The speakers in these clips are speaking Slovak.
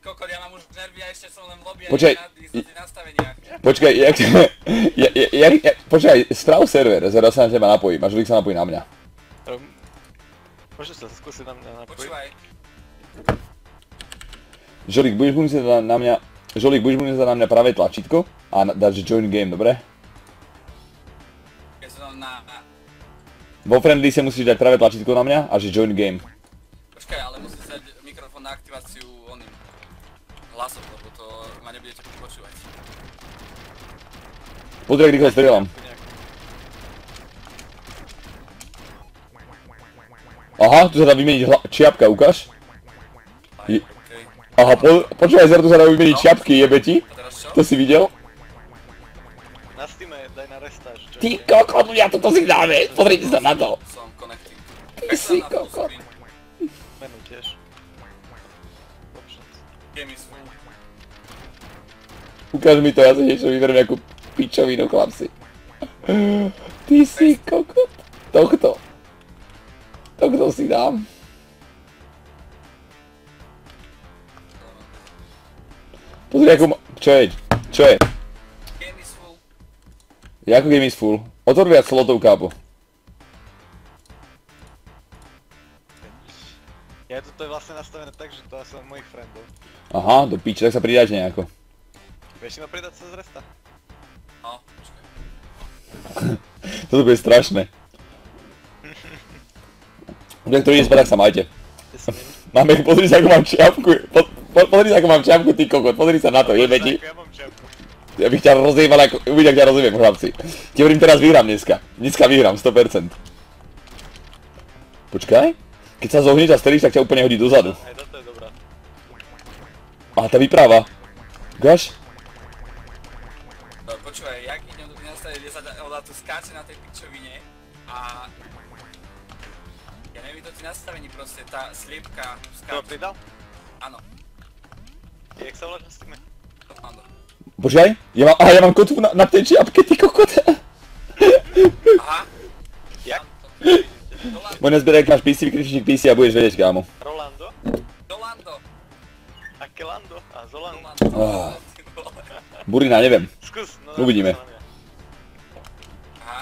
kokot, ja mám už nervy a ešte som len v lobby a Počkaj. na nastaveniach. Počkaj, počkaj, správ server, zera sa na teba napojím a Žolík sa napojí na mňa. Môžeš sa skúsiť na mňa napojiť? Počúvaj. Žolík, budeš musieť na mňa pravé tlačítko a dať, že join game, dobre? Ja som na... Vo friendly sa musíš dať pravé tlačítko na mňa a že join game. Počkaj, ale musíš dať mikrofón na aktiváciu oným hlasom, lebo to ma nebudete počúvať. Pozri, ak rýchlo strieľam. Aha, tu sa dá vymeniť čiapka, ukáž? Aha, počúvaj, Zer, tu sa dá vymeniť čiapky, jebe ti? To si videl? Na Steame daj na restáž. Ty kokot, ja toto si dáme, pozrite sa na to. Som connecting. Ty si kokot. Menu tiež. Options. Game is full. Ukáž mi to, ja sa niečo vyberiem nejakú pičovinu, chlapci. Ty si kokot. Tohto si dám. Pozri, ako čo je? Game is full. Jako game is full. Otvor viac slotov, kápo. Ja toto je vlastne nastavené tak, že to som mojich friendov. Aha, do piče, tak sa pridajte nejako. Vieš si ma pridať cez resta? No, počkaj. Toto bude strašné. Kto ide spať, tak sa majte. Máme, pozri sa, ako mám čiapku. Pozri sa, ako mám čiapku, ty kokot. Pozri sa na to, jebe ti. Ja mám čiapku. Ja bych ťa rozjebal, ako uvidí, ak ťa rozjebem, chlapci. Ti hovorím, teraz vyhrám dneska. Dneska vyhrám, 100%. Počkaj. Keď sa zohneš a strelíš, tak ťa úplne hodí dozadu. Aj toto je dobrá. A tá výprava. Ukáž? Počúvaj, jak idem do nastaviť, kde sa dá tu skáče na tej pičovine a... Ja neviem, to ti nastavení proste, tá sliepka To skáče. pridal? Áno, Jak sa voláš na Steame? áno. Počkaj, ja mám kotvu na tej čiapke, ty kokot. Aha. Jak? Možno zbieraj, ak máš PC, vykričník PC a budeš vedieť, kámo. Rolando? Dolando. Akelando? A Zolando? Ah. Burina, neviem. Skús, no Uvidíme. napíš sa na mňa. Aha.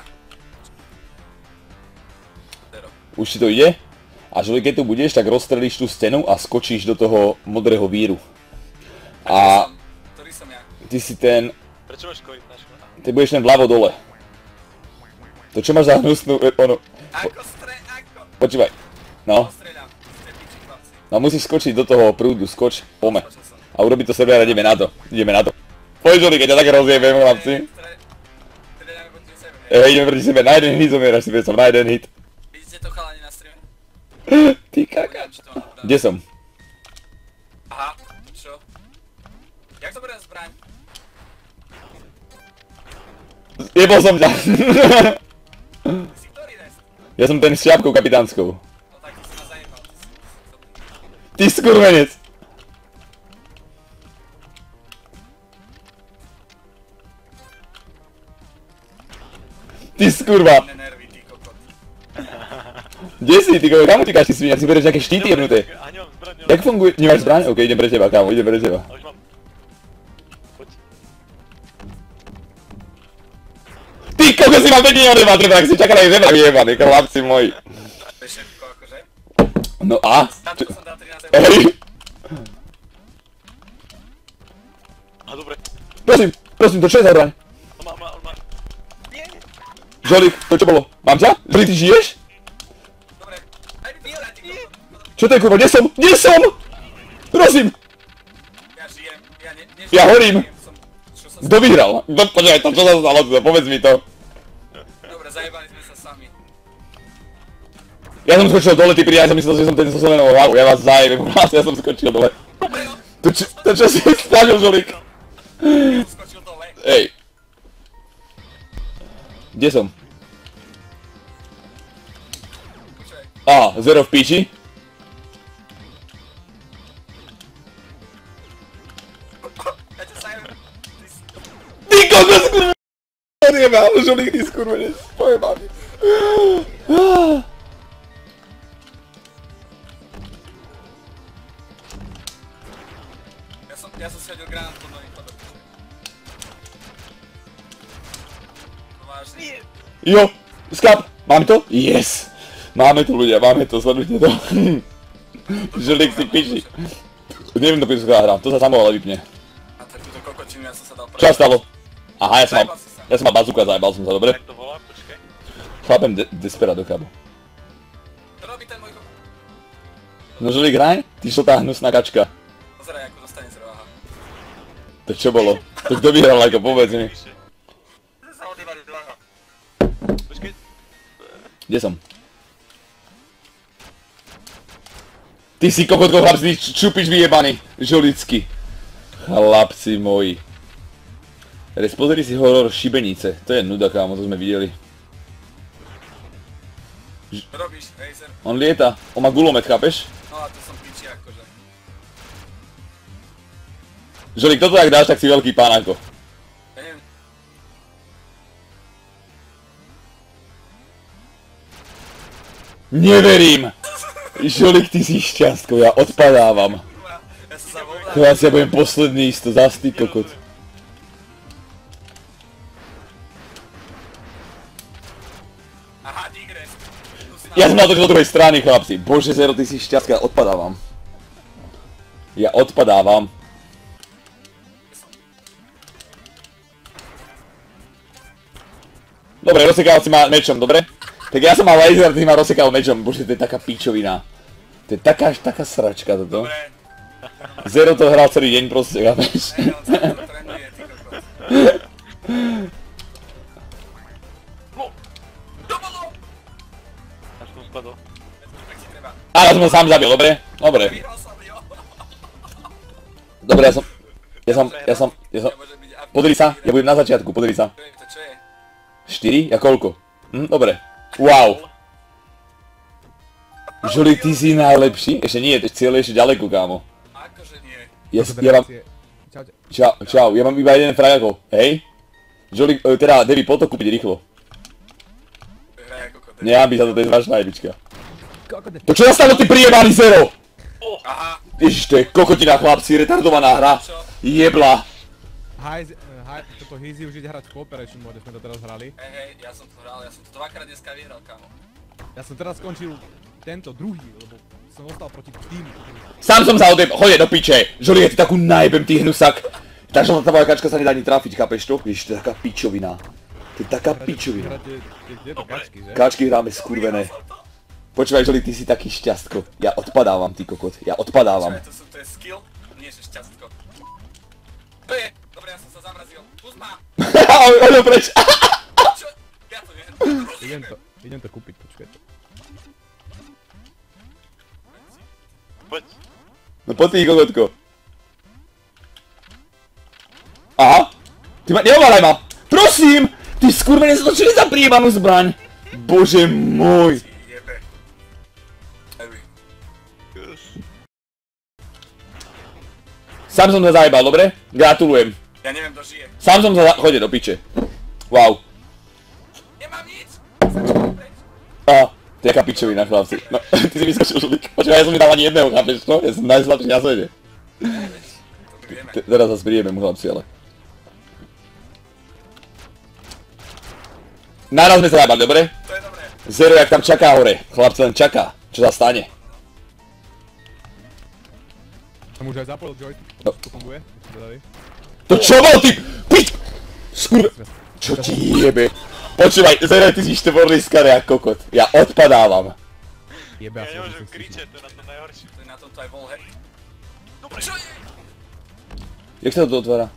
Zero. Už ti to ide? A že keď tu budeš, tak rozstrelíš tú stenu a skočíš do toho modrého víru. A Ktorý som ja? ty si ten... Prečo máš COVID našku? Ty budeš ten vľavo dole. To čo máš za hnusnú... ono... Ako? Počúvaj. No. Postreľam. Ste piči chlapci. No musíš skočiť do toho prúdu, skoč, pome. Skočil som. A urobiť to sebe a ideme na to. Ideme na to. Poď Žoli, keď ťa tak rozjebem, chlapci. Streľame proti sebe. Ideme proti sebe, na jeden hit zomieraš si predstav, na jeden hit. Vidíte to chalani na streame? Ty kaka. Neviem, či to mám dobré. Kde som? Aha, čo? Jak to beriem zbraň? Jebol som ťa. Ty si ktorý nest? Ja som ten s šľapkou kapitánskou. No tak si ma zajebal. Ty skurvenec. Ty skurva. Mne nervy, ty kokot. Kde si, ty kokot, kam utíkaš, ty svinia, si bereš nejaké štíty jebnuté. A nemám zbraň, Jak funguje? Nemáš zbraň? Ok, idem pre teba, kámo, idem pre teba. A už mám. Poď. Ty kokot, si ma pekne neodebal, treba, tak si čakal aj zebra vyjebaný, chlapci moji. Vieš všetko akože? No a? Táto som dal 13 eur. Hej. A dobre. Prosím, to čo je za zbraň? On má. Nie. Žolík, to čo bolo? Mám ťa? Žolík, ty žiješ? Dobre, daj mi vyhrať, ty kokot. Čo to je kurva, kde som? Kde som? Prosím, Ja žijem, ja nežijem. Ja horím. Čo sa kto vyhral? Počkaj, to čo sa stalo, povedz mi to. Dobre, zajebali sme sa sami. Ja som skočil dole, ty pri, ja som myslel, že som ten so zelenou hlavu, ja vás zajebem, ja som skočil dole. To čo si spravil, Žolík? Skočil dole. Ej. Kde som? Počkaj. Á, zero v píči. Ja ťa zajebem. Ty kokos, kurva! Odjebal, Žolík, ty skurvenec, pojebaný. Ja som si hodil granát pod nohy, chodom. No vážne. Nie! Jo, skap, máme to? Yes! Máme to ľudia, máme to, sledujte to. Žolík si piči. Neviem, do piču hrám, to sa samo ale vypne. A tak túto kokočinu ja som sa dal Čo sa stalo? Aha, ja som mal bazooka, zajebal som sa, dobre? Jak to volá? Počkaj. Chlapem Desperado, kámo. To robí ten môj kokot. No Žolík, hraj? Ty šltá hnusná kačka. Pozeraj, ako dostane z roha. To čo bolo? To kto vyhral, ako povedz mi. Sa odývali z roha. Počkaj. Kde som? Ty si kokotko chlapci, čupič vyjebaný, žolicky. Chlapci moji. Res pozri si horor Šibenice, to je nuda kámo, to sme videli. Čo robíš, Razer? On lieta, on má gulomet, chápeš? No a tu som piči akože. Žolík, toto ak dáš, tak si veľký pán ako. Ja neviem. Neverím! Žolík, ty si šťastko, ja odpadávam. Ja som sa volal. Chlapci, ja budem posledný isto, zas ty kokot. Aha, digres. Ja som mal to do druhej strany, chlapci. Bože, Zero, ty si šťastka, ja odpadávam. Ja odpadávam. Dobre, rozsekal si ma mečom, dobre? Tak ja som mal laser, ty ma rozsekal mečom. Bože, to je taká pičovina. To je taká sračka toto. Dobre. Zero to hral celý deň proste, chápeš? Hej, on sa to trénuje, ty kokot. No! To bolo! Až som spadol. Tak si treba. A ja som ho sám zabil, dobre? Dobre. Vyhral som, jo. Dobre, ja som... Môže byť up- Podri sa, ja budem na začiatku, podri sa. To čo je? 4? Ja koľko? Dobre. Wow. Žolík, ty si najlepší? Ešte nie, cieľ je ešte ďaleko, kámo. Akože nie. Ja mám... Čaute. Čau, ja mám iba jeden frag ako, hej? Žolík, teda, Devi, poď to kúpiť rýchlo. Hraj ako kodek. Nehábi sa to, to je strašná jebička. Kokode. To čo nastalo, ty prijebaný Zero? Aha, Ježiš, to je kokotina, chlapci, retardovaná hra. čo? Jebla. Toto Hizi už ide hrať v Cooperation mode, sme to teraz hrali. Hej, ja som to hral, ja som to dvakrát dneska vyhral, kamo. Ja som teraz skončil tento druhý, lebo som ostal proti týmu. Sám som sa odjeb... Chodě do piče. Žolík, ja ti takú najebem, ty hnusak. Tá žltá tvoja kačka sa nedá ani trafiť, chápeš to? Ježiš, to je taká pičovina. To je taká pičovina. Kde to kačky, že? Kačky hráme skurvené. Počúvaj, Žolík, ty si taký šťastko. Ja odpadávam, ty kokot. Ja odpadávam. Čo, to je skill? Nie, že šťastko. To je! Dobre, ja som sa zamrazil. Pust ma! Oďo preč. Čo? Ja to neviem. Idem to kúpiť, počkaj. Poď. No poď ty, kokotko. Aha. Ty ma, neoválaj ma. Prosím! Ty skurvené sa točili za prijebanú zbraň. Bože môj. Jebe. Heavy. Sám som sa zajebal, dobre? Gratulujem. Ja neviem, kto žije. Sám som sa Chodě do piče. Wow. Nemám nič! Začal preč. Aha. To je jaká pičovina, chlapci. No, ty si vyskočil, Žolík. Počkaj, ja som mi dal ani jedného, chápeš to? Ja som najslabší na svete. To vieme. Teraz zase príjemem, chlapci, ale. Naraz sme sa zajebali, dobre? To je dobré. Zero, jak tam čaká hore. Chlapci len čaká. Čo sa stane? Som už aj zapojil joystick, No. to funguje? To čo bol, ty? Pič! Skur... Čo ti jebe? Počúvaj, Zero, ty si štvorný skare jak kokot. Ja odpadávam. Jebe, Ja asi nemôžem musím kričať, to je na to najhoršie. To je na tomto aj wallhack. Dobre. Čo je? Jak sa to otvára?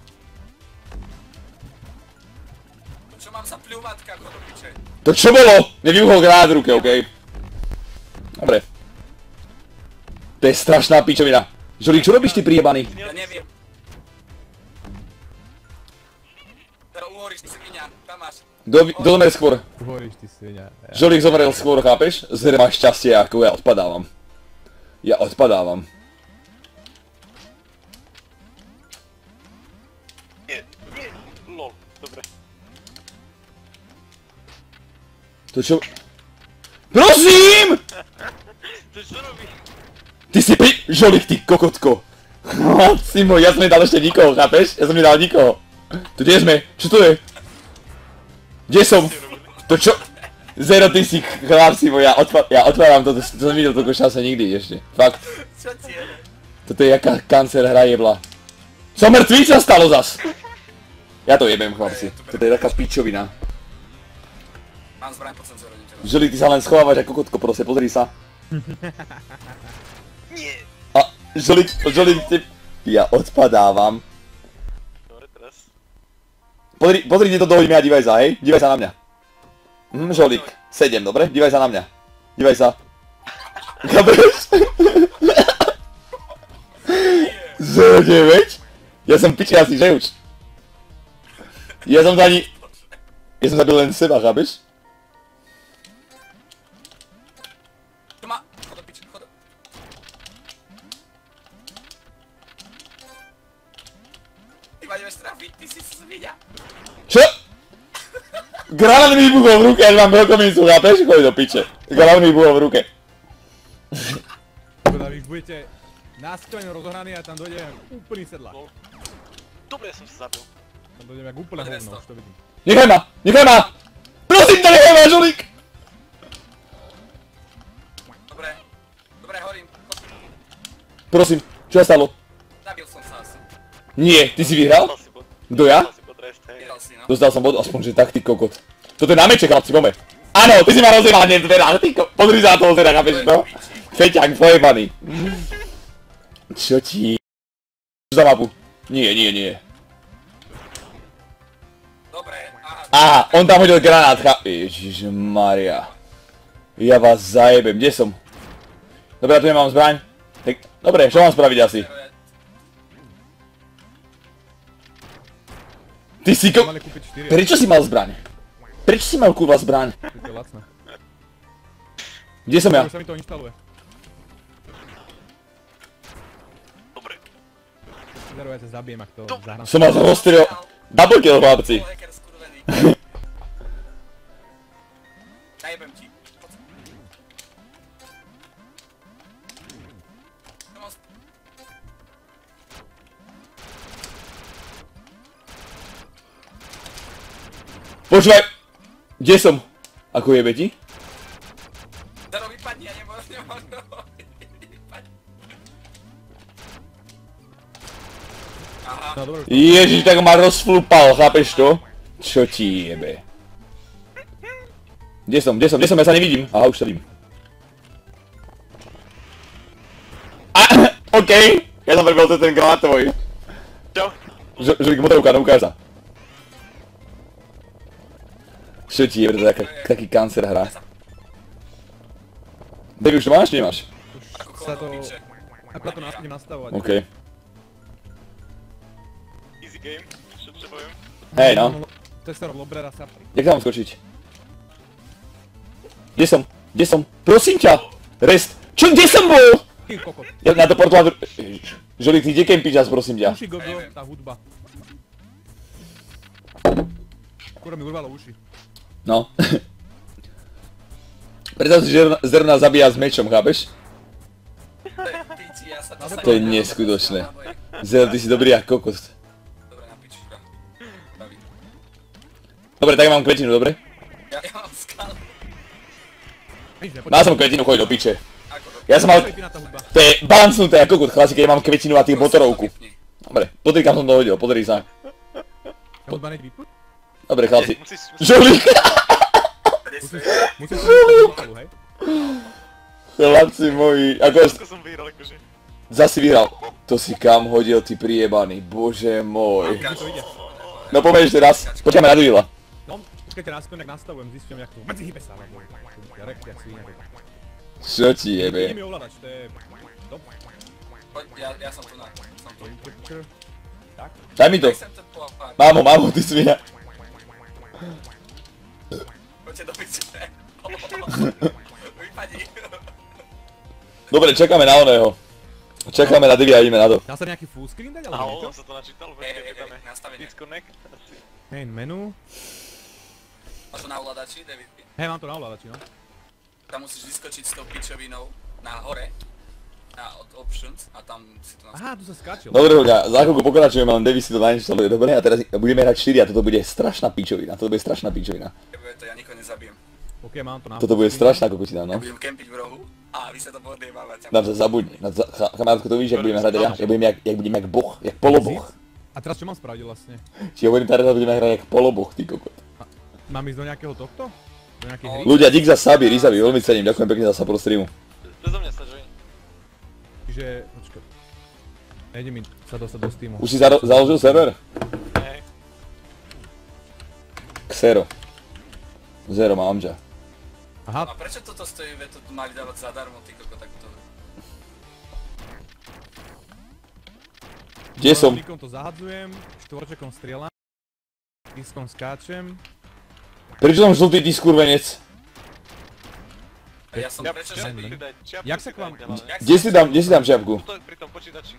Čo mám za pľúvatka, chod do piče? To čo bolo? Nevybuchol granát v ruke, okej? Dobre. To je strašná pičovina. Žolík, čo robíš ty prijebaný? Ja neviem. Teraz uhoríš, ty svinia. Tam máš. Kto zomrel skôr? Hovoríš, ty svinia. Žolík zomrel skôr, chápeš? Zero má šťastie, ako ja odpadávam. Ja odpadávam. Nie, nie. Lol, dobre. To čo... Prosím! To čo robí? Ty si pri... Žolík, ty kokotko. Chlapci môj, ja som nedal ešte nikoho, chápeš? Ja som nedal nikoho. Tu kde sme? Čo to je? Kde som? To čo? Zero, ty si chlapci môj, ja otváram to som videl toľko šance nikdy ešte. Fakt. Čo ti je? Toto je jaká kancer hra jebla. Som mŕtvý, čo sa stalo zas? Ja to jebem, chlapci. Toto je taká pičovina. Mám zbraň pod senzorom, idem ťa. Žili, ty sa len schovávaš ako kotko, proste, pozri sa. Nie. A, Žili, ty... Ja odpadávam. Dobre, teraz. Pozri, kde to dohodíme a dívaj sa, hej? Dívaj sa na mňa. Žolík, 7, dobre? Dívaj sa na mňa. Dívaj sa. Chápeš? 0,9? Ja som piči asi, že už? Ja som ani... Ja som zabil len seba, chápeš? Tu má! Chod do piče, chod do... Ty ma ideš trafiť, ty si svinia. Čo? Granát mi vybuchol v ruke, až mám veľkomincu, chápeš? Choď do piče. Granát mi vybuchol v ruke. Teda vy už budete náskvelene rozohraní a tam dojde úplný sedlák. Dobre, som sa zabil. Tam dojde jak úplne hovno, už to vidím. Nechaj ma! Nechaj ma! Prosím ťa, nechaj ma, Žolík! Dobre, dobre, horím. Prosím, čo sa stalo? Zabil som sa asi. Nie, ty si vyhral? Kto ja? Dostal si potrest, hej. Vyhral si, no. Dostal som bod, aspoň že tak, ty kokot. Toto je na meče, chlapci, poďme. Áno, ty si ma rozjebal hneď dvera, ty pozri sa na toho zera, chápeš to? Feťák, pojebaný. Čo ti... za mapu? Nie. Dobre, Aha, on tam hodil granát, Ježišmaria. Ja vás zajebem, kde som? Dobre, ja tu nemám zbraň. Tak, dobre, čo mám spraviť asi? Ty si Mali kúpiť 4, Prečo si mal zbraň? Prečo si mal kurva zbraň? to je lacné. Kde som ja? Už sa mi to inštaluje. Dobre. Zero, ja ťa zabijem, ak to zahrám. Som mal rozstrel... Double kill, chlapci. hacker skurvený. Najebem ti. Poď. Počúvaj. Kde som? Ako jebe ti? Zero, vypadni, ja nemôžem. Vypadni. Aha. No dobre, Ježiš, tak ma rozflupal, chápeš to? Čo ti jebe? Kde som? Ja sa nevidím. Aha, už sa vidím. Okej. Ja som prebral ten granát tvoj. Čau. Žolík, motorovka, no ukáž sa. Čo ti jebe, to je taký kancer hra. Devi, už to máš, či nemáš? Ako sa to... kolno piče. Ako to idem nastavovať. Okej. Easy game. Čo potrebujem? Hej, no. Testor Lobrera sa... Jak tam mám skočiť? Kde som? Prosím ťa! Rest! Čo, kde som bol? Ty kokot. Ja na to portland... Žolík, ty kde kempiť čas, prosím ťa? Uši gogo, tá hudba. Skoro mi urvalo uši. No. Predstav si, že zrna zabíja s mečom, chápeš? Piči, ja sa To To je neskutočné. Zer, ty si dobrý jak kokos. Dobre, na piči. Baví. Dobre, tak mám kvetinu, dobre? Ja mám skal. Nič nepočuť. Mal som kvetinu, choď do piče. Ako to? Ja som mal... Vypína tá hudba. To je balancnuté ako kokot, chlasi, keď mám kvetinu a tých motorovku. Dobre, pozri kam som to hodil, pozri sa. Tá hudba neď vypnúť? Dobre, chlasi. Musíš... Žolík! Musíš sa vypnúť, hej? Chlapci moji, ako... Ako som vyhral, akože. Zasi vyhral. To si kam hodil, ty priebaný, bože môj. Kde to ide? No poďme ešte raz, počkáme na Duila. No, počkajte, náspäť, jak nastavujem, zistím, jak to... Medzi hýbe sa, ja rek, jak svíňa. Čo ti Ide jebe? mi ovládač, to je... Top. Poď, ja som tu na. Som tu. Tak. Daj mi to. Nechcem to polápať. Mámo, ty svinia. Poďte do piče. Vypadni. Dobre, čakáme na oného. Čakáme na Divi a ideme na to. Dá sa nejaký full screen dať, Aha, alebo on niečo? sa to načítalo, počkaj, tam je. Nastavenie. Disconnect. Asi. Main menu. Máš to na ovládači, David? Hej, mám to na ovládači, no. Tam musíš vyskočiť s tou pičovinou na hore. A od options a tam si to nastavíš. Aha, tu sa skáčil. Dobre ľudia, za chvíľku pokračujeme, len Davy si to nainštaluje. Dobre, a teraz budeme hrať 4 a toto bude strašná pičovina. Toto bude strašná pičovina. Nebude to, ja nikoho nezabijem. OK, mám to na... Toto bude strašná kokotina, Ja no. budem kempiť v rohu a vy sa to podliebávate. Nám sa zabudni. Kamarátko, to vidíš, jak budeme hrať, jak budeme jak boh, jak poloboh. A teraz čo mám spraviť vlastne? Čiže hovorím, teraz budeme hrať jak poloboh, ty kokot. Mám ísť do nejakého tohto? Do nejakej hry? Ľudia, dík za saby, Rizavi, veľmi cením, ďakujem pekne za support streamu. Bezo mňa sa join. Čiže... Počkaj. Nejde mi sa dostať do Steamu. Už si založil server? Hej. Xero. Zero má Amža. Aha, A prečo toto stojí, veď to mali dávať zadarmo, ty koko, tak to... Kde som? Rolníkom to zahadzujem, štvorčekom strieľam, diskom skáčem. Prečo som žltý, ty skurvenec? A ja som prečo Čiapku žltý? si daj, čiapku Jak si sa k vám- daj, hlavne. Jak Kde si dám čiapku? To je pri tom počítači.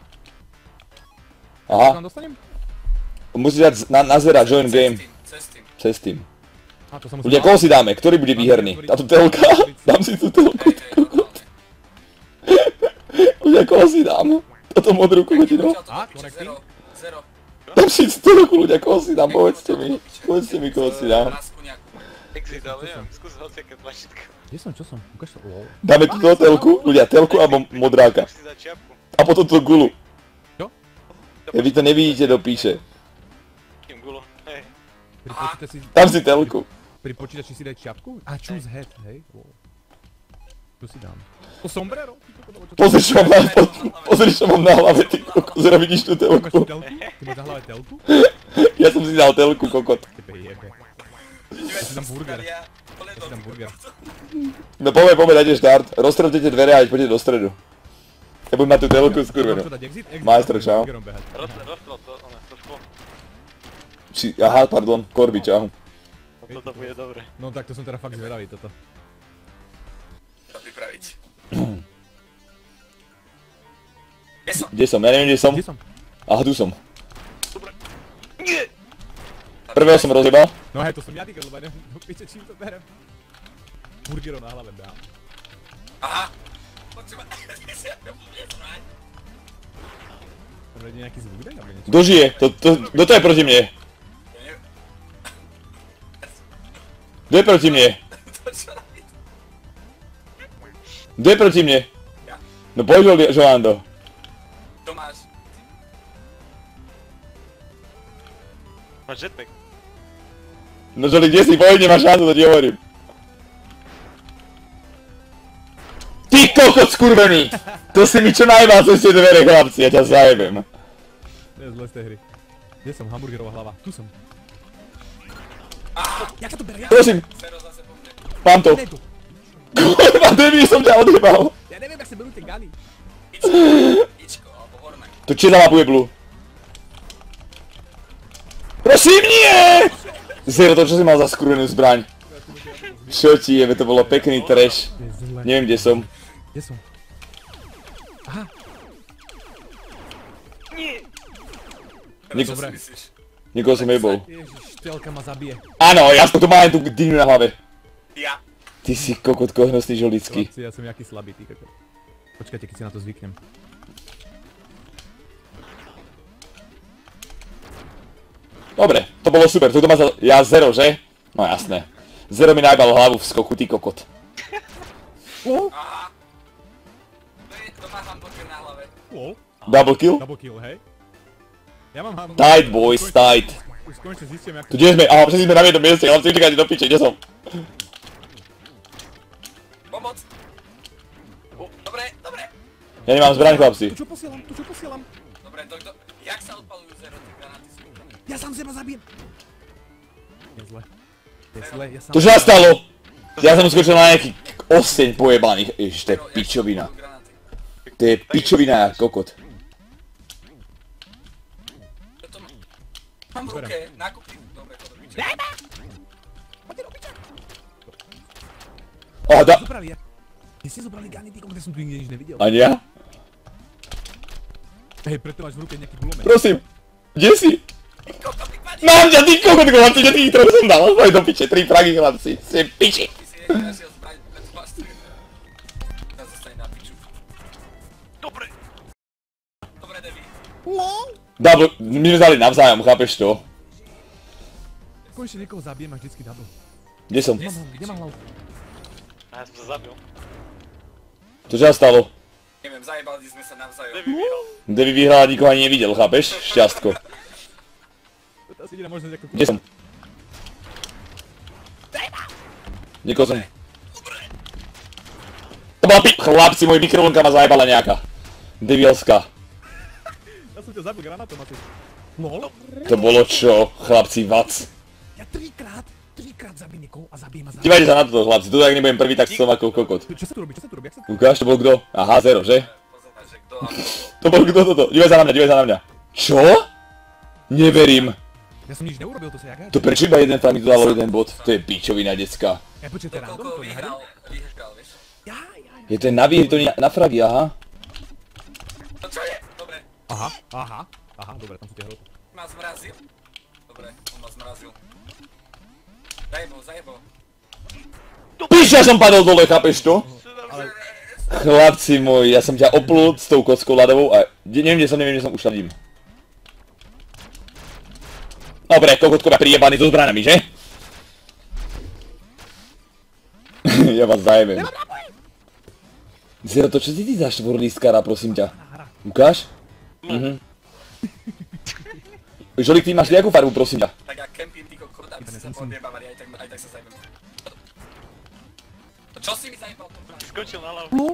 Čo Aha, tam dostanem? musíš dať na zera join game. Cez tým. Cez tým. A to sa musím... Ľudia, koho si dáme? Ktorý bude výherný? Táto telka? Dám si tú telku. Hej, normálne. Ľudia, koho si dám? Toto modrú kokotinu? A, korektný. Zero. Dám si tú telku, ľudia, koho si dám? Povedzte mi. Povedzte mi, koho si dám. Lásku nejakú. Exit, ale neviem, skús hociaké tlačítko. Kde som, čo som? Ukáž to, lol. Dáme túto telku? Ľudia, telku alebo modráka. Musíš si dať čiapku. A potom tú gulu. Čo? Vy to nevidíte do píše. Kým gulo. Hej. Dám si telku. Pri počítači si daj čiapku? A choose head, hej? Lol. Tu si dám. To sombrero? Ty kokos, alebo čo to- Pozri, čo mám na hlave, ty kokos. Zera, vidíš tú Máš telku? tu telku? Ty máš na hlave telku? Ja som si dal telku, kokot. Tebe jebe. Si dám burger. Si dám burger. No poďme, dajte štart. Roztrhnite dvere a poďte do stredu. Ja budem mať tú telku Mám skurvenú. čo dať exit? Exit. Majster, čau. Burgerom behať. Roztrel to, ono, to šlo. Aha, pardon, Korby, čau. Toto bude dobre. No tak to som teda fakt zvedavý toto. To pripraviť. Kde som? Kde som? Ja neviem, kde som. Kde som? Aha, tu som. Nie! Prvého som rozjebal. No hej, to som ja týka, lebo ja neviem, do piče, čím to berem. Burgerov na hlave behám. Aha! Počúva, ty si ja to bude srať. Možno ide nejaký zvuk daj, alebo niečo? Kto žije? Kto to je proti mne? Ja neviem, Kto je proti mne? to čo robí? Kto je proti mne? Ja. No poď, Joando. To máš. Máš jetpack. No Joli, kde si? Povedz, nemáš šancu, to ti hovorím. Ty kokot skurvený! To si mi čo najmal cez tie dvere, chlapci, ja ťa zajebem. To je zle z tej hry. Kde som? Hamburgerová hlava. Tu som. Jak sa to bere? Prosím, Zero zase po mne. mám to. Ne, tu. Kurva, Devi, som ťa odjebal. Ja neviem, jak sa berú tie gany. Ičko, alebo horné. To či zamapuje blue? Prosím, nie! Zero, to čo si mal za skurvenú zbraň? Čo ti jebe, to bolo pekný trash. To je zle. Neviem, kde som. Kde som? Aha, Nik- Čo si Dobre. myslíš? Nikoho som nebol. ježiš, telka ma zabije. Áno, jasno, to má len tú dyňu na hlave. Ja. Ty si kokotko hnusný žolický. Chlapci, ja som jaký slabý, ty kokot. Počkajte, keď si na to zvyknem. Dobre, to bolo super, toto ma za... Ja zero, že? No jasné. Zero mi najbal hlavu v skoku, ty kokot. Aha. To má hamburger na hlave. Lol. Double kill? Double kill, hej? Ja mám hamburger. Tight boys, tight. Už konečne zistím, jak Tu kde sme? Aha, všetci sme na jednom mieste, ale čekajte do piče, kde som? Pomoc. Dobre, dobre. Ja nemám zbraň, chlapci. Tu čo posielam, tu čo posielam. Dobre, jak sa odpalujú zero tie granáty? Ja sám seba zabijem. Je zle. Je zle, ja sám... To čo sa stalo? Ja som skočil na nejaký osteň pojebaných. Ježiš, to je pičovina. To je pičovina, jak kokot. Čo to má? Mám v ruke, nákupy. Dobre, to do piče. Aha, Zobrali, ja. Ty si zobrali gany, ty kokot, ja som tu nikde nič nevidel. Ani ja? Hej, preto máš v ruke nejaký gulomet. Prosím. Kde si? Koko, ty padni! Mám ťa, ty kokot, chlapci, že tých troch som dal. Poď do piče, 3 fragy, chlapci. Si piči. Ty si jediný našiel zbraň, preto máš 3. Ja zostane na piču. Double, my sme dali navzájom, chápeš to? Konečne niekoho zabijem a vždycky double. Kde som? Kde mám hlavu? A ja som sa zabil. To čo sa stalo? Neviem, zajebali sme sa navzájom. Devi vyhral. Devi vyhrala, nikoho ani nevidel, chápeš? Šťastko. To je asi jediná možnosť ako... Kde som? Niekoho som... To bola chlapci, môj mikrovlnka ma zajebala nejaká. Devilská. Ja som ťa zabil granátom asi. LOL? To bolo čo, chlapci, vac. Ja trikrát zabijem niekoho a zabijem a zabijem. Dívajte sa na toto, chlapci, tu ak nebudem prvý, tak som ako kokot. Čo sa tu robí? Jak sa tu... Ukáž, to bol kto? Aha, zero, že? Pozeraj, že kto a kto. To bol kto toto? Dívaj sa na mňa. Čo? Neverím. Ja som nič neurobil, to sa jak To prečo iba jeden tam mi to dalo jeden bod? To je pičovina, decka. Ja počuť, to je random, Koľko to nehrám? vyhral, vieš? Ja. Je to na výhry, to nie na fragy, aha. No čo je? Dobre, Aha, dobre, tam sú tie hroty. ma zmrazil. Dobre, on ma zmrazil. Zajebol. Pič, ja som padol dole, chápeš to? Chlapci môj, ja som ťa oplúd s tou kockou ľadovou a neviem, kde som, už tam vidím. Dobre, kokotkovia prijebaný so zbranami, že? Ja vás zajebem. Zero, to čo si ty za štvorlískara, prosím ťa? Ukáž? Žolík, ty máš nejakú farbu, prosím ťa? Tak ja kempím ty kokot, aby si sa podjebávali, aj tak sa zajebem. No čo si mi zajebal tom plánu? Skočil na hlavu.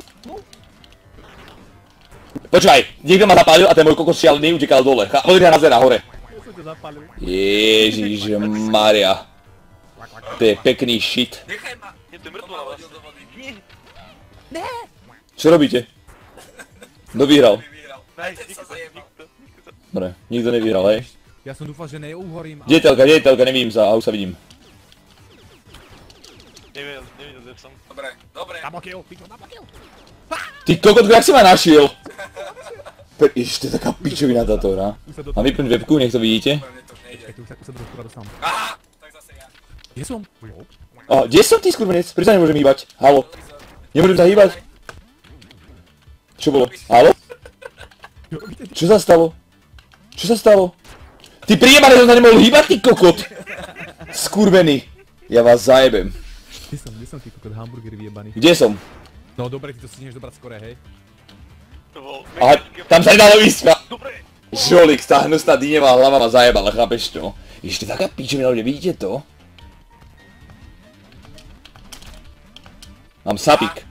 Počúvaj, niekto ma zapálil a ten môj kokos šialený utekal dole. Pozri sa na zera, hore. Ja som ťa zapálil. Ježišmaria. To je pekný shit. Nechaj ma! Nie, to je To mŕtvola ma hodil vlastne. do vody. Nie. Čo robíte? Kto vyhral? Vyhral. Aj, Aj ten sa zajebal. Dobre, nikto nevyhral, hej? Ja som dúfal, že neuhorím. Kde je telka, nevidím sa, a už sa vidím. Nevidel, kde som. Dobre. Double kill, double kill. Ty kokotko, jak si ma našiel? Ježiš, to je taká pičovina táto hra. Mám vypnúť webku, nech to vidíte. Mne to nejde. Už sa trošku dostám. Aha! Tak zase ja. Kde som? Kde som ty skurvenec? Prečo sa nemôžem hýbať? Halo? Nemôžem sa hýbať? Čo bolo? Halo? Čo sa stalo? Čo sa stalo? Ty prijebané, som sa nemohol hýbať, ty kokot! Skurvený. Ja vás zajebem. Kde som ty kokot hamburger vyjebaný? Kde som? No dobre, ty to stihneš dobrať skore, hej? To bol... Aha, tam sa nedalo ísť. Dobre. Žolík, tá hnusná dýnevá hlava ma zajebala, chápeš to? Ešte taká pičovina, ľudia, vidíte to? Mám sapík.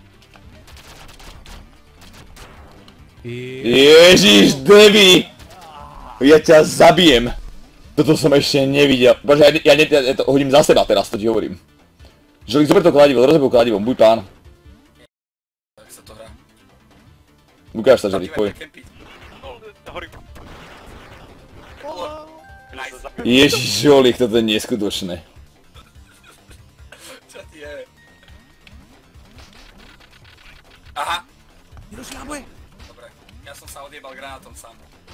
Ježiš, Devi! Ja ťa zabijem. Toto som ešte nevidel. Bože, ja to hodím za seba teraz, to ti hovorím. Žolík, zober to kladivo, rozebol kladivom, buď pán. Tak sa to hrá. Ukáž sa, Žolík, poj. Horím. Nice. Ježiš, Žolík, toto je neskutočné. Čo ti je? Aha. Nedošľabuje! Dobre. Ja som sa odjebal granátom sám.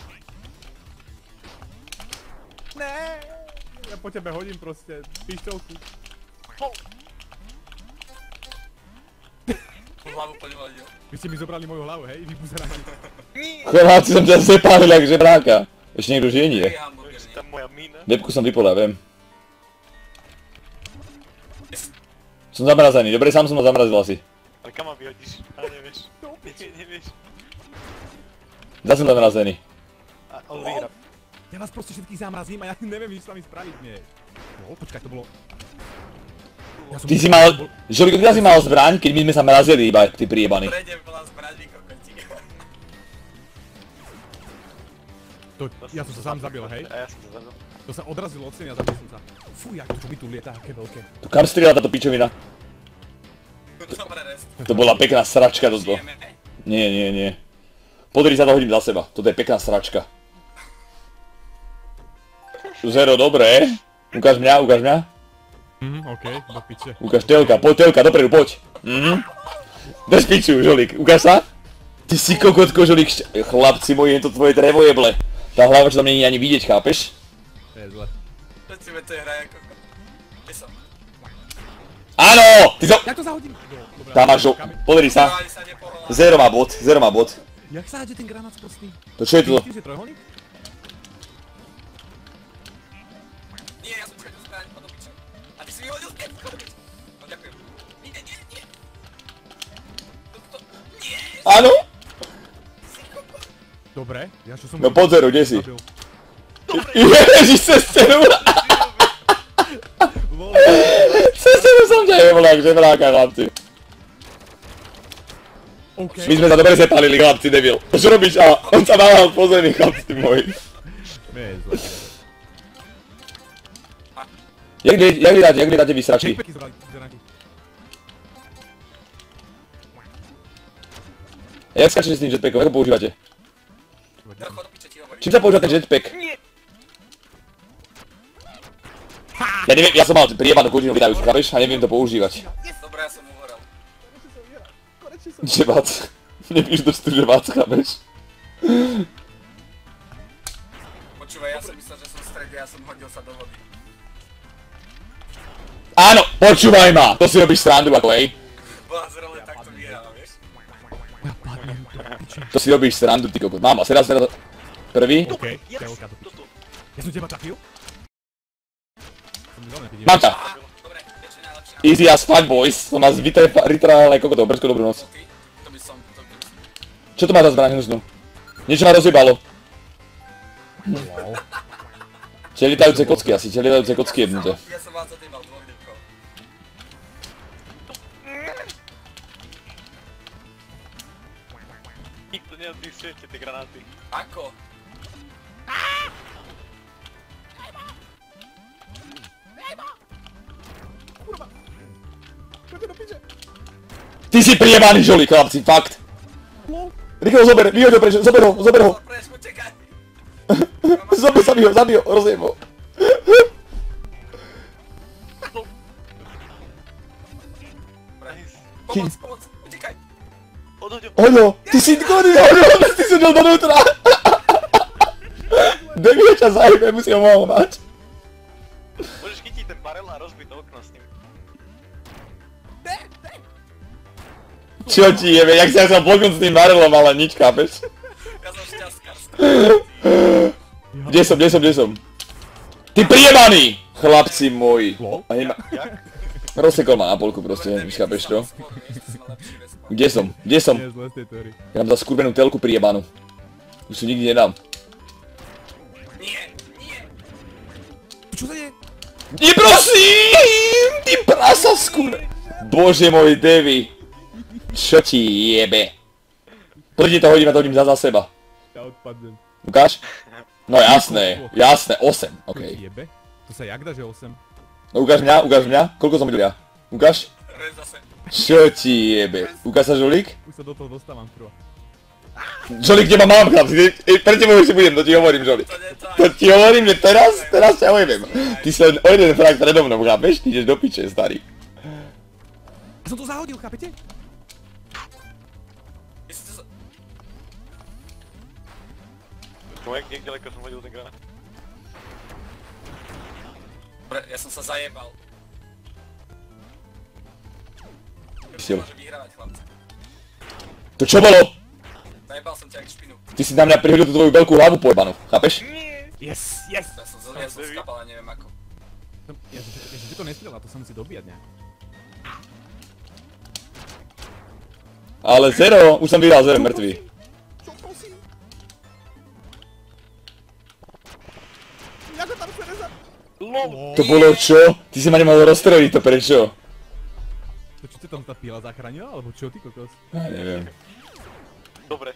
Ne! Ja po tebe hodím proste pišťolku. Hlavu po ňu hodil. Vy ste mi zobrali moju hlavu, hej? Vypuzerali. Chlapci, som ťa zepálil jak žebráka. Ešte niekto žije nie. Ty hamburger, nie? Tam moja mína. Webku som vypol, ja viem. Som zamrazený, dobre, sám som ho zamrazil asi. Ale kam ma vyhodíš? Ale nevieš. Nevieš. Zase som zamrazený. A on vyhrá. Ja vás proste všetkých zamrazím a ja neviem, nič s vami spraviť, nie. No, počkaj, to bolo... Ja som... Ty si mal... Žolík, odkiaľ si mal zbraň, keď my sme sa mrazili iba, ty prijebaný. Prede bola zbraň, vy kokotík. Ja som sa sám zabil, hej? A ja som to zabil. To sa odrazilo od steny a zabil som sa. Fú, jak to by tu lieta, aké veľké. Tu kam strieľa táto pičovina? Dobre, rest. To bola pekná sračka toto. Žijeme. Nie. Podri sa to hodím za seba, toto je pekná sračka. Zero, dobré. Ukáž mňa. Okej, do piče. Ukáž telka, poď telka, dopredu, poď. Bez piču, Žolík, ukáž sa? Ty si kokotko, Žolík, chlapci moji, je to tvoje drevo jeble. Tá hlava, čo tam není ani vidieť, chápeš? To je zle. Prečo to je hra ako... Kde som? Áno! Ty so... Jak to zahodím? Dobre. Tam máš, podri sa. Ani sa nepohla. Zero má bod. Jak sa hádže ten granát sprostý? To čo je to? Ty si trojholník? No ďakujem. Nie. Nie. Áno? Dobre, ja čo som... No pod zero, kde si? Zabil. Ježiš, cez stenu! Vole, Cez stenu som ťa jevolák, žebráka, chlapci. OK. My sme sa dobre zepálili, chlapci, debil. Čo robíš? A on sa váhal po zemi, chlapci moji. Nie je zle. Jak dáte vysračky? Jetpacky zranky. Jak skáčete s tým jetpackom? Ako používate? Ja chod do piče ti hovorím. Čím sa používa ten jetpack? Ja neviem, ja som mal priebanú kožinu vydajúcu, chápeš? A neviem to používať. Dobre, ja som uhorel. Žebac. Nepíš dost tu žebac, chápeš? Počúvaj, ja som myslel, že som v strede, ja som hodil sa do vody. Áno, počúvaj ma! To si robíš srandu ako, hej? Boha zrele takto vyhrala, vieš? To si robíš srandu, ty kokot. Mám, a teraz prvý. OK, telka do piče. Ja som teba trafil? Som mi zelený, keď Mám ťa. Dobre, vieš, najlepšie. Easy as fuck, boys. Som nás vytrál kokotov, brzko dobrú noc. Ty, to by som, to by som. Čo to má za zbraň hnuznú? Niečo ma rozjebalo. Wow. Tie lietajúce kocky asi, tie lietajúce kocky jednuté. Ja som vás zadýval dvoch ľudkov. Nikto neodpísujete tie granáty. Ako? Ty si prijebaný žolík, chlapci, fakt. Rýchlo zober, vyhoď ho preč, zober ho. Preč, počekaj. Zabij ho, rozjeb ho. Pomoc, utekaj. Hoď ho, ty si dal donútra. Debil ťa zajebe, musí ho mohol mať. Môžeš chytiť ten barel a rozbiť to okno s ním. Čo ti jebe, jak si ja som bloknúť s tým barelom, ale nič, chápeš? Ja som šťastkár. Kde som? Ty prijebaný! Chlapci moji. Lol. A nemá... Jak? Rozsekol ma na polku proste, chápeš to? Kde som? Nie je zle z tej teórie. Ja mám za skurvenú telku prijebanú. Už si nikdy nedám. Nie. Čo sa deje? Nie prosím! Ty prasa skurve... Bože môj Devi. Čo ti jebe? Poďte to hodím a to hodím za seba. Ja odpadnem. Ukáž? No jasné, 8, Čo okej. ti jebe? To sa jak dá, že 8? No ukáž mňa, koľko som hodil ja? Ukáž? Rez zase. Čo ti jebe? Ukáž sa žolík? Už sa do toho dostávam prvo. Žolík, kde ma mám, chlapci? Pre tebou ešte budem, to ti hovorím, Žolík. To nie je to To ti hovorím, že teraz ťa ojebem. Ty si len o jeden frak predo mnou, chápeš? Ty ideš do piče, starý. Ja som to zahodil, chápete? Jestli to... No jak ďaleko som hodil ten granát? Dobre, ja som sa zajebal. Sil. Môže vyhrávať, chlapci. To čo bolo? Zajebal som ťa jak špinu. Ty si na mňa prihodil tú tvoju veľkú hlavu pojebanú, chápeš? Yes! Ja som skapal a neviem ako. Ja som ti to nestrelal, to sa musí dobíjať nejak. Ale zero, už som vyhral zero mŕtvý. Čo prosím? Jak ho tam chce rezať? To bolo čo? Ty si ma nemal rozstreliť, to prečo? To čo ti tam tá píla zachránila, alebo čo ty kokos? Ja neviem. Dobre.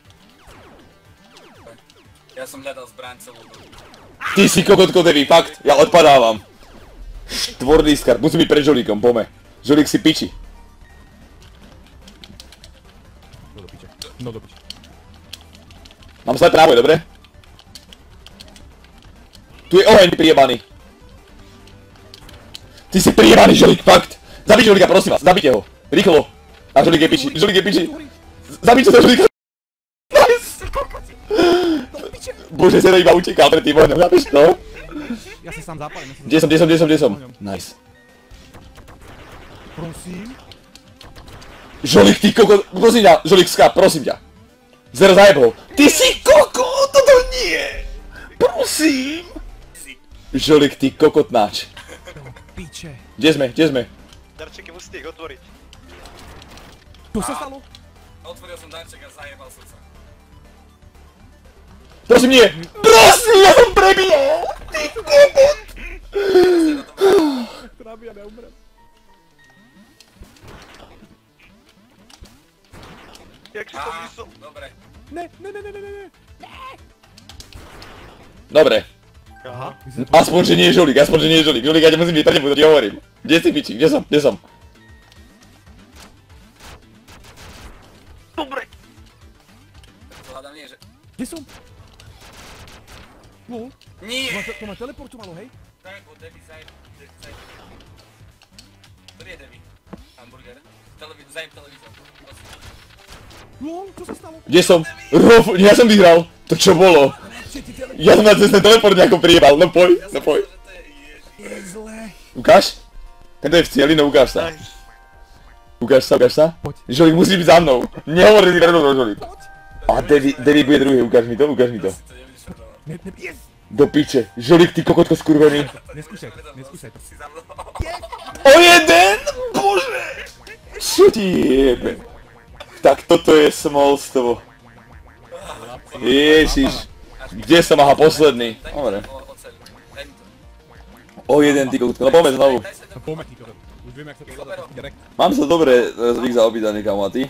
Ja som hľadal zbraň celú dobu. Ty si kokotko Devi, fakt, ja odpadávam. Štvorný skart, musím byť pred Žolíkom, pome. Žolík si piči. No do piče. Mám sa práve, dobre? Tu je oheň prijebaný. Ty si prijebaný, Žolík, fakt. Zabij Žolíka, prosím vás, zabite ho. Rýchlo. A Žolík je piči, Žolík je piči. Zabijte to Žolíka. Nice. Bože, Zero iba utekal pred tým ohňom, chápeš to? Ja si sám zapálim. Kde som? Nice. Prosím? Žolík, ty kokot, prosím ťa, Žolík skáp, prosím ťa. Zero zajebol. Ty si kokot, toto nie. Prosím. Žolík, ty kokotnáč. piče. Kde sme, kde sme? Darčeky, musíte ich otvoriť. Čo sa stalo? Otvoril som darček a zajebal som sa. Prosím, nie! Prosím, ja som prebijal! Trábi, ja neumrem. Jak si to myslel? Dobre. Ne. Dobre. Aha. Aspoň, že nie je žolík, Žolík, ja ťa musím byť, to ti hovorím. Kde si, piči, kde som? Dobre. To hľadám nie, že... Kde som? No. Nie! To ma teleportovalo, hej? Tak, bo Devi zajeb... Ktorý je Devi? Hamburger? Zajeb televízor. Lol, čo sa stalo? Kde som? Ja som vyhral. To čo bolo? Ja som na cestný teleport nejako prijebal, no poj. Je zlé. Ukáž? Tento je v cieli, no ukáž sa. Nice. Ukáž sa. Poď. Žolík musí byť za mnou. Nehovor si predo mnou, Žolík. A Devi bude druhý, ukáž mi to. To nevidíš čo to. Yes! Do piče. Žolík, ty kokotko skurvený. Neskúšaj to. Si za mnou. O jeden! Bože! Čo ti jebe? Tak toto je smolstvo. Ježiš. Kde som? Aha, posledný. Dobre. Oceľ. Daj mi to. O jeden, ty kokotko. No poďme znovu. Daj sa to. No poďme ti to. Už viem, jak sa to zvládá. Direkt. Mám sa dobre zvyk zaobídaný, kamo, a ty?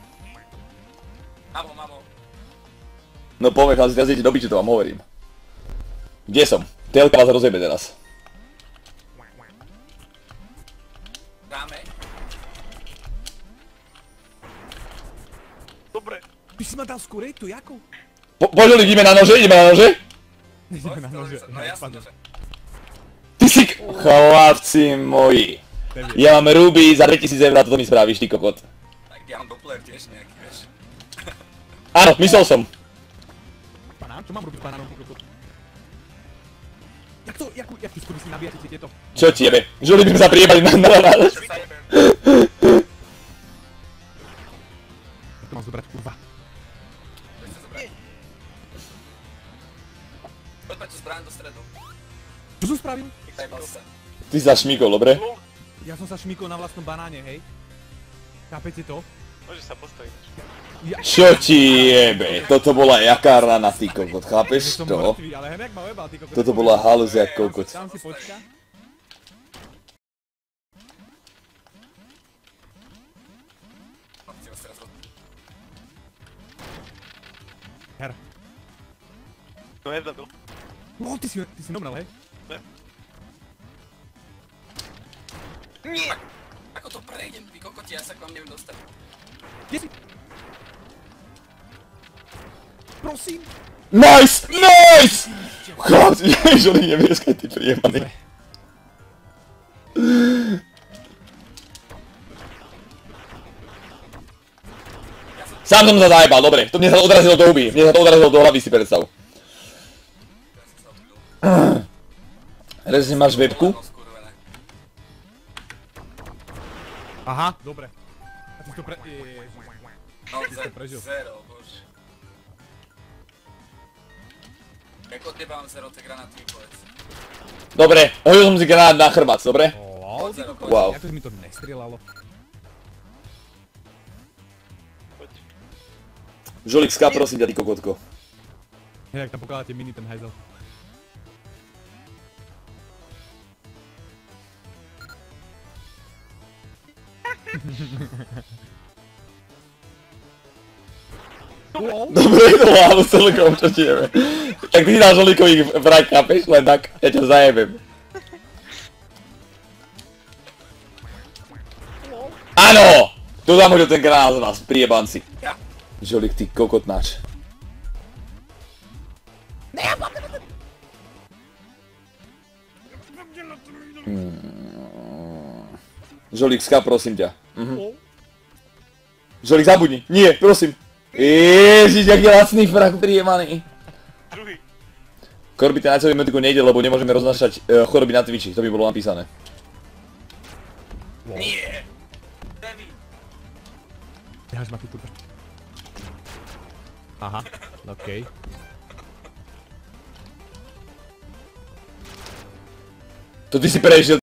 Mamo. No poďme, chlapci, teraz idete do piče, to vám hovorím. Kde som? Telka vás rozjebe teraz. Dáme. Dobre. Ty si ma dal skôr, to jako? Poď, Žolík, ideme na nože? Ideme na nože. No jasno, že... Ty si... Chlapci moji. Ja mám ruby za 2000 eur a toto mi spravíš, ty kokot. Tak ja mám Doppler tiež nejaký, vieš. Áno, myslel som. Banán? Čo mám robiť s banánom, ty kokot? Jak ty skôr si nabíjate si tieto? Čo ti jebe? Žolík by sme sa priebali na Čo sa jebem? Jak to mám zobrať, kurva? Poď sa zobrať. Poďme tu zbraň do stredu. Čo som spravil? Zajebal sa. Ty sa šmíkol, dobre? Ja som sa šmíkol na vlastnom banáne, hej? Chápete to? Môžeš sa postaviť. Čo ti jebe? Toto bola jaká rana, ty kokot, chápeš Som to? mŕtvý, ale hen jak ma ojebal, ty kokot. Toto bola halúz jak kokot. Tam si počka. Chcem sa teraz Her. No je zabil. Lol, ty si nomral, hej? Nie! Ako to prejdem, vy kokoti, ja sa k vám neviem dostať. Kde si? Prosím! Nice! Nice! Chlapci, Žolík nevieskaj, ty priemaný. Sám som sa zajebal, dobre. To mne sa to odrazilo do huby. Mne sa to odrazilo do hlavy, si predstav. Rezne, máš webku? No, skurvené. Aha, dobre. A ty si to Ježiš. No, Ty si to prežil. zero, bože. Jak od teba mám zero, tie granáty mi povedz. Dobre, hodil som si granát na chrbát, dobre? Lol, ty kokot. Wow. Ako mi to nestrieľalo. Poď. Žolík, ská, prosím ťa, ty kokotko. Jak tam pokladáte mini ten hajzel. Lol. Dobre, to lávu celkom, čo ti jebe. Tak ty si dal Žolíkovi vrak, chápeš? Len tak, ja ťa zajebem. Áno! Tu dám hodil ten granát za nás, priebanci. Ja. Žolík, ty kokotnáč. Žolík, ská, prosím ťa. Žolík, zabudni. Nie, prosím. Ježiš, aký lacný frak priemaný. Druhý. Korby, ten na celý mediku nejde, lebo nemôžeme roznášať choroby na Twitchi, to by bolo napísané. Nie! Devi! Nehaž ma tu kurva. Aha, okej. To ty si prežil.